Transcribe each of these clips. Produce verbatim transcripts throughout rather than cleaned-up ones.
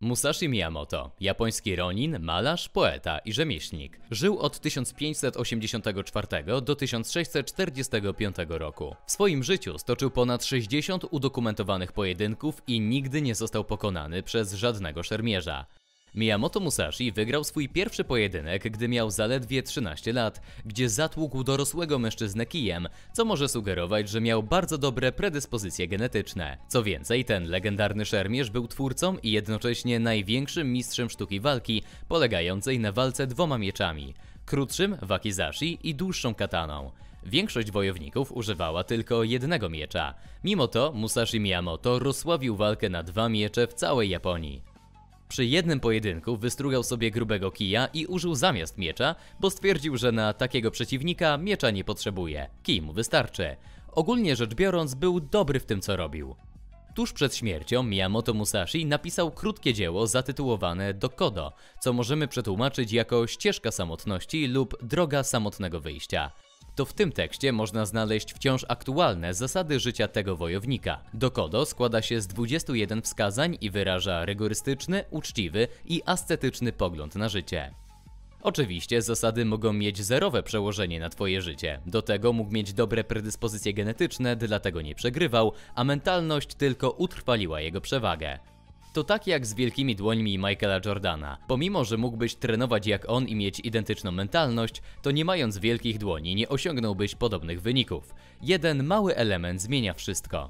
Musashi Miyamoto, japoński ronin, malarz, poeta i rzemieślnik. Żył od tysiąc pięćset osiemdziesiątego czwartego do tysiąc sześćset czterdziestego piątego roku. W swoim życiu stoczył ponad sześćdziesiąt udokumentowanych pojedynków i nigdy nie został pokonany przez żadnego szermierza. Miyamoto Musashi wygrał swój pierwszy pojedynek, gdy miał zaledwie trzynaście lat, gdzie zatłukł dorosłego mężczyznę kijem, co może sugerować, że miał bardzo dobre predyspozycje genetyczne. Co więcej, ten legendarny szermierz był twórcą i jednocześnie największym mistrzem sztuki walki, polegającej na walce dwoma mieczami – krótszym wakizashi i dłuższą kataną. Większość wojowników używała tylko jednego miecza. Mimo to Musashi Miyamoto rozsławił walkę na dwa miecze w całej Japonii. Przy jednym pojedynku wystrugał sobie grubego kija i użył zamiast miecza, bo stwierdził, że na takiego przeciwnika miecza nie potrzebuje. Kij mu wystarczy. Ogólnie rzecz biorąc, był dobry w tym, co robił. Tuż przed śmiercią Miyamoto Musashi napisał krótkie dzieło zatytułowane Dokkodo, co możemy przetłumaczyć jako ścieżka samotności lub droga samotnego wyjścia. To w tym tekście można znaleźć wciąż aktualne zasady życia tego wojownika. Dokkodo składa się z dwudziestu jeden wskazań i wyraża rygorystyczny, uczciwy i ascetyczny pogląd na życie. Oczywiście zasady mogą mieć zerowe przełożenie na twoje życie. Do tego mógł mieć dobre predyspozycje genetyczne, dlatego nie przegrywał, a mentalność tylko utrwaliła jego przewagę. To tak jak z wielkimi dłońmi Michaela Jordana. Pomimo, że mógłbyś trenować jak on i mieć identyczną mentalność, to nie mając wielkich dłoni nie osiągnąłbyś podobnych wyników. Jeden mały element zmienia wszystko.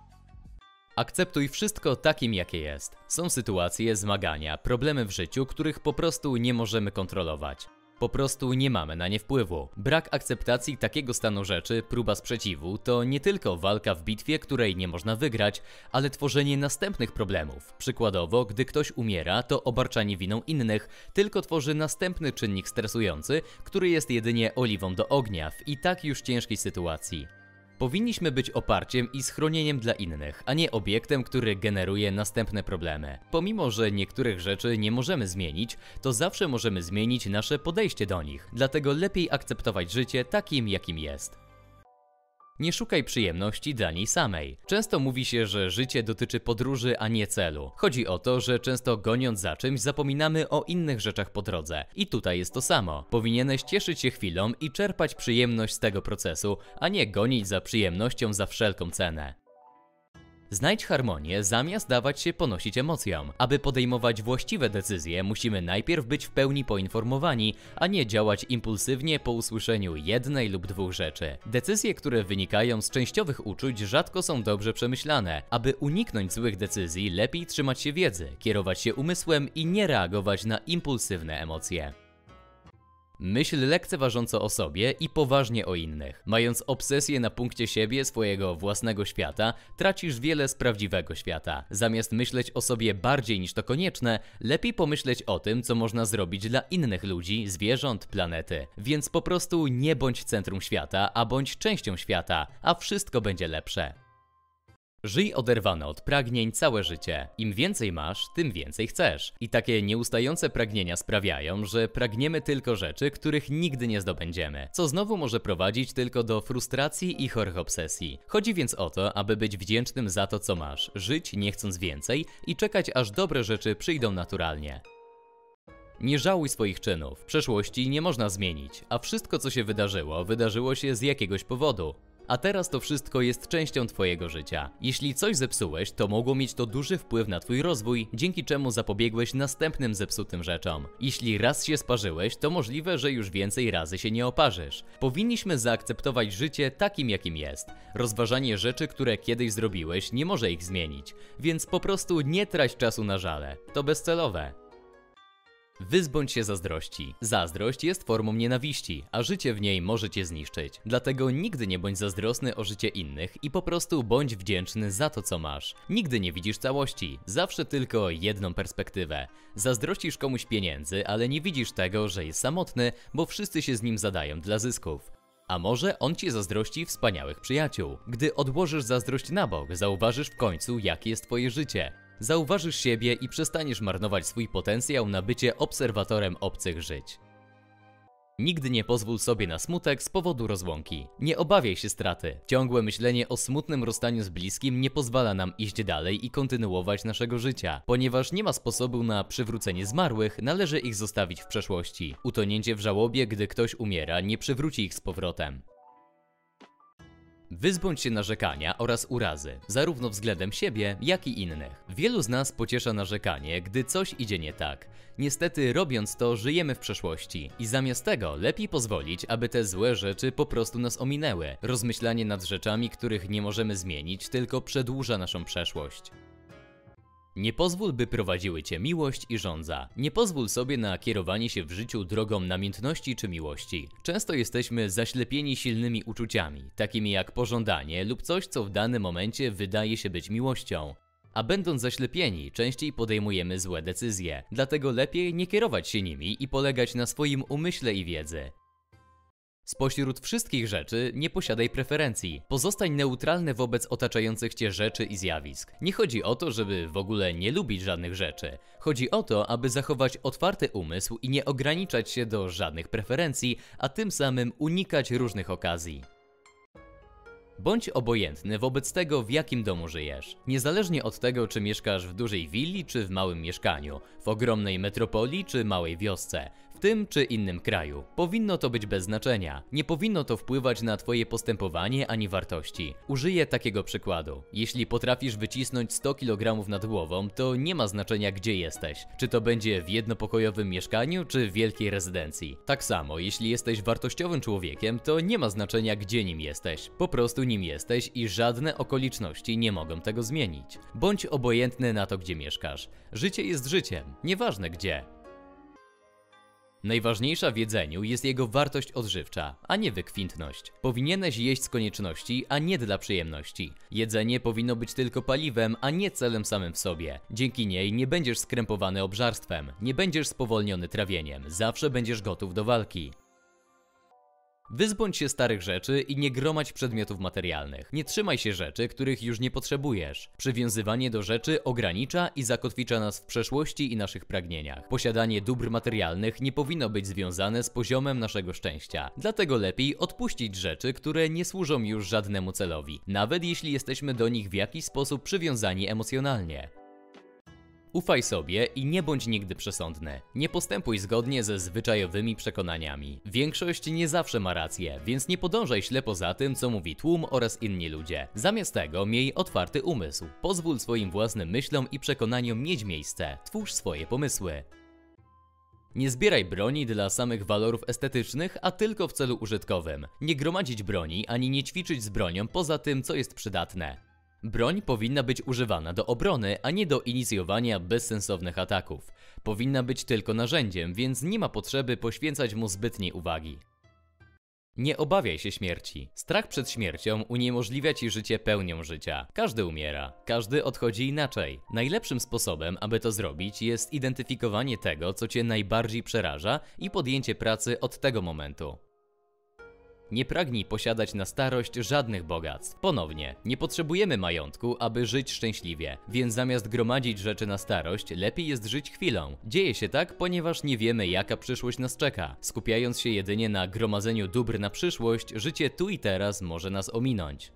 Akceptuj wszystko takim, jakie jest. Są sytuacje, zmagania, problemy w życiu, których po prostu nie możemy kontrolować. Po prostu nie mamy na nie wpływu. Brak akceptacji takiego stanu rzeczy, próba sprzeciwu, to nie tylko walka w bitwie, której nie można wygrać, ale tworzenie następnych problemów. Przykładowo, gdy ktoś umiera, to obarczanie winą innych tylko tworzy następny czynnik stresujący, który jest jedynie oliwą do ognia w i tak już ciężkiej sytuacji. Powinniśmy być oparciem i schronieniem dla innych, a nie obiektem, który generuje następne problemy. Pomimo, że niektórych rzeczy nie możemy zmienić, to zawsze możemy zmienić nasze podejście do nich, dlatego lepiej akceptować życie takim, jakim jest. Nie szukaj przyjemności dla niej samej. Często mówi się, że życie dotyczy podróży, a nie celu. Chodzi o to, że często goniąc za czymś zapominamy o innych rzeczach po drodze. I tutaj jest to samo. Powinieneś cieszyć się chwilą i czerpać przyjemność z tego procesu, a nie gonić za przyjemnością za wszelką cenę. Znajdź harmonię zamiast dawać się ponosić emocjom. Aby podejmować właściwe decyzje, musimy najpierw być w pełni poinformowani, a nie działać impulsywnie po usłyszeniu jednej lub dwóch rzeczy. Decyzje, które wynikają z częściowych uczuć, rzadko są dobrze przemyślane. Aby uniknąć złych decyzji, lepiej trzymać się wiedzy, kierować się umysłem i nie reagować na impulsywne emocje. Myśl lekceważąco o sobie i poważnie o innych. Mając obsesję na punkcie siebie, swojego własnego świata, tracisz wiele z prawdziwego świata. Zamiast myśleć o sobie bardziej niż to konieczne, lepiej pomyśleć o tym, co można zrobić dla innych ludzi, zwierząt, planety. Więc po prostu nie bądź centrum świata, a bądź częścią świata, a wszystko będzie lepsze. Żyj oderwany od pragnień całe życie. Im więcej masz, tym więcej chcesz. I takie nieustające pragnienia sprawiają, że pragniemy tylko rzeczy, których nigdy nie zdobędziemy. Co znowu może prowadzić tylko do frustracji i chorych obsesji. Chodzi więc o to, aby być wdzięcznym za to, co masz, żyć nie chcąc więcej i czekać, aż dobre rzeczy przyjdą naturalnie. Nie żałuj swoich czynów. Przeszłości nie można zmienić, a wszystko, co się wydarzyło, wydarzyło się z jakiegoś powodu. A teraz to wszystko jest częścią twojego życia. Jeśli coś zepsułeś, to mogło mieć to duży wpływ na twój rozwój, dzięki czemu zapobiegłeś następnym zepsutym rzeczom. Jeśli raz się sparzyłeś, to możliwe, że już więcej razy się nie oparzysz. Powinniśmy zaakceptować życie takim, jakim jest. Rozważanie rzeczy, które kiedyś zrobiłeś, nie może ich zmienić, więc po prostu nie trać czasu na żale. To bezcelowe. Wyzbądź się zazdrości. Zazdrość jest formą nienawiści, a życie w niej może cię zniszczyć. Dlatego nigdy nie bądź zazdrosny o życie innych i po prostu bądź wdzięczny za to, co masz. Nigdy nie widzisz całości, zawsze tylko jedną perspektywę. Zazdrościsz komuś pieniędzy, ale nie widzisz tego, że jest samotny, bo wszyscy się z nim zadają dla zysków. A może on ci zazdrości wspaniałych przyjaciół. Gdy odłożysz zazdrość na bok, zauważysz w końcu, jakie jest twoje życie. Zauważysz siebie i przestaniesz marnować swój potencjał na bycie obserwatorem obcych żyć. Nigdy nie pozwól sobie na smutek z powodu rozłąki. Nie obawiaj się straty. Ciągłe myślenie o smutnym rozstaniu z bliskim nie pozwala nam iść dalej i kontynuować naszego życia. Ponieważ nie ma sposobu na przywrócenie zmarłych, należy ich zostawić w przeszłości. Utonięcie w żałobie, gdy ktoś umiera, nie przywróci ich z powrotem. Wyzbądź się narzekania oraz urazy, zarówno względem siebie, jak i innych. Wielu z nas pociesza narzekanie, gdy coś idzie nie tak. Niestety, robiąc to, żyjemy w przeszłości i zamiast tego lepiej pozwolić, aby te złe rzeczy po prostu nas ominęły. Rozmyślanie nad rzeczami, których nie możemy zmienić, tylko przedłuża naszą przeszłość. Nie pozwól, by prowadziły cię miłość i żądza. Nie pozwól sobie na kierowanie się w życiu drogą namiętności czy miłości. Często jesteśmy zaślepieni silnymi uczuciami, takimi jak pożądanie lub coś, co w danym momencie wydaje się być miłością. A będąc zaślepieni, częściej podejmujemy złe decyzje. Dlatego lepiej nie kierować się nimi i polegać na swoim umyśle i wiedzy. Spośród wszystkich rzeczy nie posiadaj preferencji. Pozostań neutralny wobec otaczających cię rzeczy i zjawisk. Nie chodzi o to, żeby w ogóle nie lubić żadnych rzeczy. Chodzi o to, aby zachować otwarty umysł i nie ograniczać się do żadnych preferencji, a tym samym unikać różnych okazji. Bądź obojętny wobec tego, w jakim domu żyjesz. Niezależnie od tego, czy mieszkasz w dużej willi, czy w małym mieszkaniu, w ogromnej metropolii, czy małej wiosce, w tym czy innym kraju. Powinno to być bez znaczenia. Nie powinno to wpływać na twoje postępowanie ani wartości. Użyję takiego przykładu. Jeśli potrafisz wycisnąć sto kilogramów nad głową, to nie ma znaczenia, gdzie jesteś. Czy to będzie w jednopokojowym mieszkaniu, czy w wielkiej rezydencji. Tak samo, jeśli jesteś wartościowym człowiekiem, to nie ma znaczenia, gdzie nim jesteś. Po prostu nim jesteś i żadne okoliczności nie mogą tego zmienić. Bądź obojętny na to, gdzie mieszkasz. Życie jest życiem, nieważne gdzie. Najważniejsza w jedzeniu jest jego wartość odżywcza, a nie wykwintność. Powinieneś jeść z konieczności, a nie dla przyjemności. Jedzenie powinno być tylko paliwem, a nie celem samym w sobie. Dzięki niej nie będziesz skrępowany obżarstwem, nie będziesz spowolniony trawieniem, zawsze będziesz gotów do walki. Wyzbądź się starych rzeczy i nie gromadź przedmiotów materialnych. Nie trzymaj się rzeczy, których już nie potrzebujesz. Przywiązywanie do rzeczy ogranicza i zakotwicza nas w przeszłości i naszych pragnieniach. Posiadanie dóbr materialnych nie powinno być związane z poziomem naszego szczęścia. Dlatego lepiej odpuścić rzeczy, które nie służą już żadnemu celowi, nawet jeśli jesteśmy do nich w jakiś sposób przywiązani emocjonalnie. Ufaj sobie i nie bądź nigdy przesądny. Nie postępuj zgodnie ze zwyczajowymi przekonaniami. Większość nie zawsze ma rację, więc nie podążaj ślepo za tym, co mówi tłum oraz inni ludzie. Zamiast tego miej otwarty umysł. Pozwól swoim własnym myślom i przekonaniom mieć miejsce. Twórz swoje pomysły. Nie zbieraj broni dla samych walorów estetycznych, a tylko w celu użytkowym. Nie gromadzić broni, ani nie ćwiczyć z bronią poza tym, co jest przydatne. Broń powinna być używana do obrony, a nie do inicjowania bezsensownych ataków. Powinna być tylko narzędziem, więc nie ma potrzeby poświęcać mu zbytniej uwagi. Nie obawiaj się śmierci. Strach przed śmiercią uniemożliwia ci życie pełnią życia. Każdy umiera, każdy odchodzi inaczej. Najlepszym sposobem, aby to zrobić, jest identyfikowanie tego, co cię najbardziej przeraża i podjęcie pracy od tego momentu. Nie pragnij posiadać na starość żadnych bogactw. Ponownie, nie potrzebujemy majątku, aby żyć szczęśliwie, więc zamiast gromadzić rzeczy na starość, lepiej jest żyć chwilą. Dzieje się tak, ponieważ nie wiemy, jaka przyszłość nas czeka. Skupiając się jedynie na gromadzeniu dóbr na przyszłość, życie tu i teraz może nas ominąć.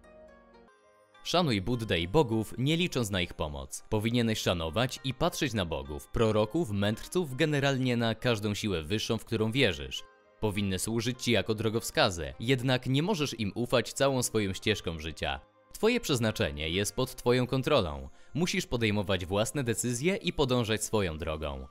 Szanuj Buddę i bogów, nie licząc na ich pomoc. Powinieneś szanować i patrzeć na bogów, proroków, mędrców, generalnie na każdą siłę wyższą, w którą wierzysz. Powinny służyć ci jako drogowskazy, jednak nie możesz im ufać całą swoją ścieżką życia. Twoje przeznaczenie jest pod twoją kontrolą. Musisz podejmować własne decyzje i podążać swoją drogą.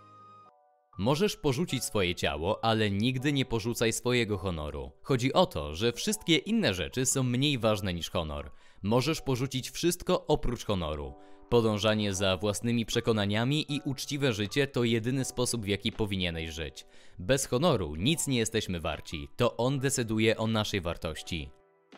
Możesz porzucić swoje ciało, ale nigdy nie porzucaj swojego honoru. Chodzi o to, że wszystkie inne rzeczy są mniej ważne niż honor. Możesz porzucić wszystko oprócz honoru. Podążanie za własnymi przekonaniami i uczciwe życie to jedyny sposób, w jaki powinieneś żyć. Bez honoru nic nie jesteśmy warci. To on decyduje o naszej wartości.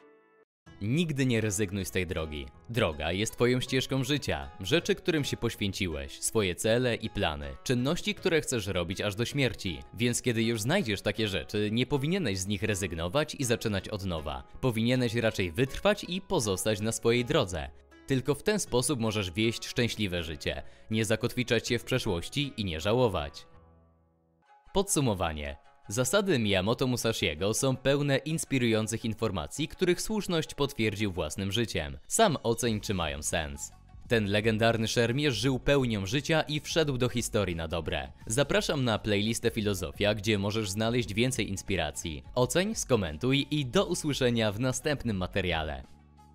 Nigdy nie rezygnuj z tej drogi. Droga jest twoją ścieżką życia, rzeczy, którym się poświęciłeś, swoje cele i plany, czynności, które chcesz robić aż do śmierci. Więc kiedy już znajdziesz takie rzeczy, nie powinieneś z nich rezygnować i zaczynać od nowa. Powinieneś raczej wytrwać i pozostać na swojej drodze. Tylko w ten sposób możesz wieść szczęśliwe życie, nie zakotwiczać się w przeszłości i nie żałować. Podsumowanie. Zasady Miyamoto Musashiego są pełne inspirujących informacji, których słuszność potwierdził własnym życiem. Sam oceń, czy mają sens. Ten legendarny szermierz żył pełnią życia i wszedł do historii na dobre. Zapraszam na playlistę Filozofia, gdzie możesz znaleźć więcej inspiracji. Oceń, skomentuj i do usłyszenia w następnym materiale.